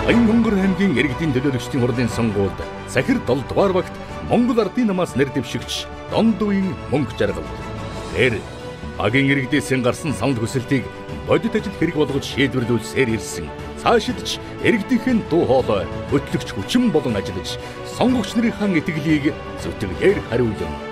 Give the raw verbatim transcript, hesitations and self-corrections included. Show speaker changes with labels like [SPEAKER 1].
[SPEAKER 1] Баянхонгор аймгийн иргэдийн төлөөлөгчдийн хурлын сонгуульд Сахир долоо дугаар багт Монгол Ардын намаас нэр дэвшигч Донд үеийн мөнгө жаргал. Тэр багийн иргэдээс гарсан санал хүсэлтийг бодит ажил хэрэг болгож шийдвэрлүүлсээр ирсэн. Цаашид ч иргэдийнхэн дуу хоолой хөтлөгч хүчин болон ажиллаж сонгогч нарын итгэлийг зүтгэлээр хариулна.